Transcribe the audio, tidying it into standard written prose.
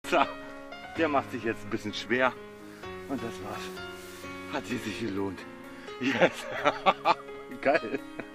So, der macht sich jetzt ein bisschen schwer. Und das war's. Hat sie sich gelohnt. Yes. Geil.